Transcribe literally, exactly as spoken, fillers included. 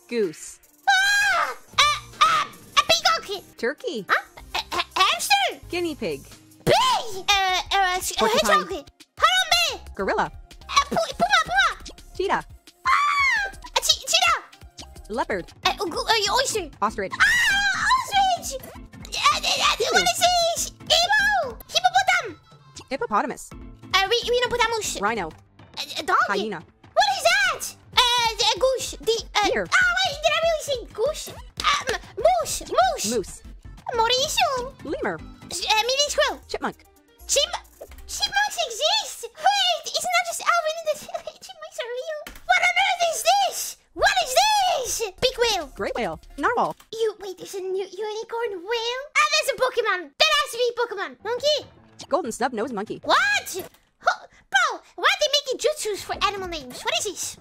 Goose. Ah! Uh, uh, a peacock. Turkey. Huh? A, a hamster. Guinea pig. Pig. Uh, uh, a hedgehog. Harambe. Gorilla. Uh, pu puma, puma. Cheetah. Ah! A che cheetah. Leopard. Uh, uh, oyster. Ostrich. Ah! Ostrich. Uh, uh, uh, what is this? Emo. Hippopotam. Hippopotamus. Uh, re rhinopotamus. Rhino. A, a dog. Hyena. What is that? Uh, a goose. The uh, Deer. Ah, wait, did I really say goose? Um, moose. Moose. Moose. Mauricio. Lemur. Uh, meaning squirrel. Chipmunk. Chip. Chipmunks exist. Wait, isn't that just Alvin and the chipmunks are real? What on earth is this? What is this? Big whale. Gray whale. Narwhal. You wait. There's a new unicorn whale. Ah, there's a Pokemon. That has to be Pokemon. Monkey. Golden snub-nosed monkey. What? Huh, bro, why are they making jutsus for animal names? What is this?